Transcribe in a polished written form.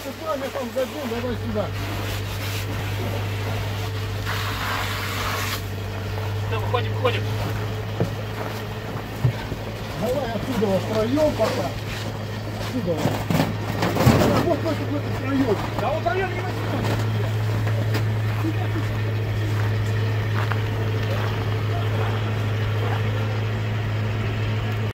сам, я там зайду, давай сюда. Все, выходим, выходим. Давай отсюда втроем пока. Отсюда. Вот в этот проем. Да вот проем не возьмем.